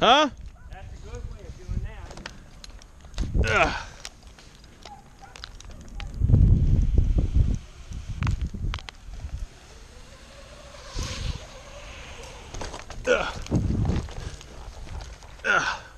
Huh? That's a good way of doing that. Ugh. Ugh. Ugh.